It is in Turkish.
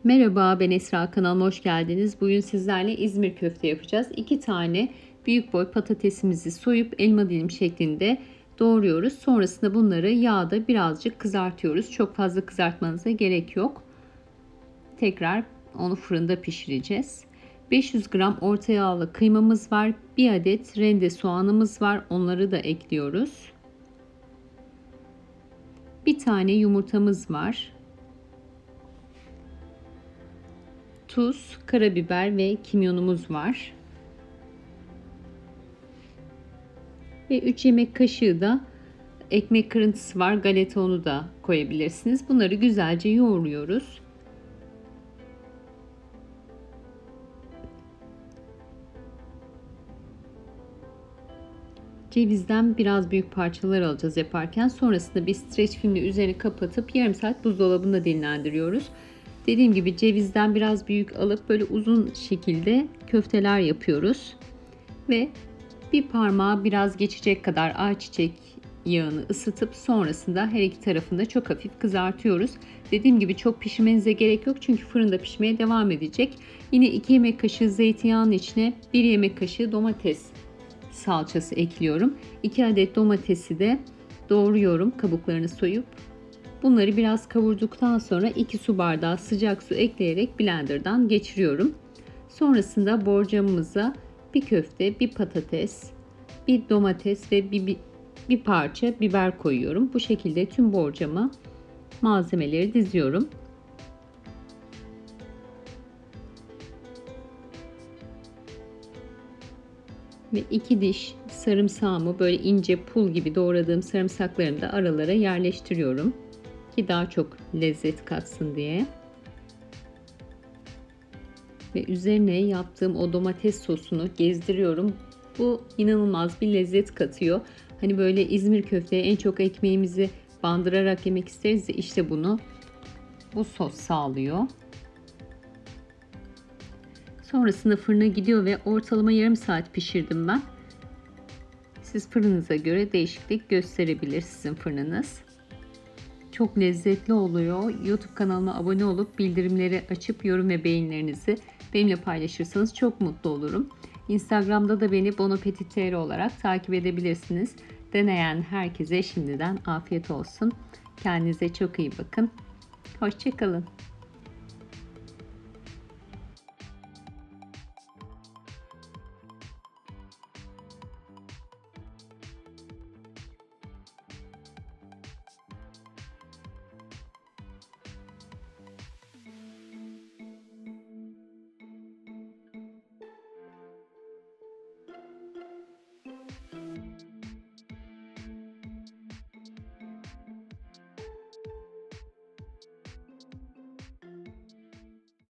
Merhaba, ben Esra, kanalıma hoş geldiniz. Bugün sizlerle İzmir köfte yapacağız. 2 tane büyük boy patatesimizi soyup elma dilim şeklinde doğruyoruz. Sonrasında bunları yağda birazcık kızartıyoruz. Çok fazla kızartmanıza gerek yok. Tekrar onu fırında pişireceğiz. 500 gram orta yağlı kıymamız var. 1 adet rende soğanımız var. Onları da ekliyoruz. Bir tane yumurtamız var. Tuz, karabiber ve kimyonumuz var. Ve 3 yemek kaşığı da ekmek kırıntısı var. Galeta unu da koyabilirsiniz. Bunları güzelce yoğuruyoruz. Cevizden biraz büyük parçalar alacağız yaparken. Sonrasında bir streç filmle üzerine kapatıp yarım saat buzdolabında dinlendiriyoruz. Dediğim gibi cevizden biraz büyük alıp böyle uzun şekilde köfteler yapıyoruz. Ve bir parmağı biraz geçecek kadar ayçiçek yağını ısıtıp sonrasında her iki tarafında çok hafif kızartıyoruz. Dediğim gibi çok pişirmenize gerek yok çünkü fırında pişmeye devam edecek. Yine 2 yemek kaşığı zeytinyağının içine 1 yemek kaşığı domates salçası ekliyorum. 2 adet domatesi de doğruyorum kabuklarını soyup. Bunları biraz kavurduktan sonra 2 su bardağı sıcak su ekleyerek blenderdan geçiriyorum. Sonrasında borcamımıza bir köfte, bir patates, bir domates ve bir parça biber koyuyorum. Bu şekilde tüm borcama malzemeleri diziyorum. Ve 2 diş sarımsağımı böyle ince pul gibi doğradığım sarımsaklarımı da aralara yerleştiriyorum ki daha çok lezzet katsın diye. Ve üzerine yaptığım o domates sosunu gezdiriyorum. Bu inanılmaz bir lezzet katıyor. Hani böyle İzmir köfteye en çok ekmeğimizi bandırarak yemek isteriz ya, işte bunu bu sos sağlıyor. Sonrasında fırına gidiyor ve ortalama yarım saat pişirdim ben. Siz fırınıza göre değişiklik gösterebilir sizin fırınınız. Çok lezzetli oluyor. YouTube kanalıma abone olup bildirimleri açıp yorum ve beğenilerinizi benimle paylaşırsanız çok mutlu olurum. Instagram'da da beni bonapetit.tr olarak takip edebilirsiniz. Deneyen herkese şimdiden afiyet olsun. Kendinize çok iyi bakın. Hoşça kalın.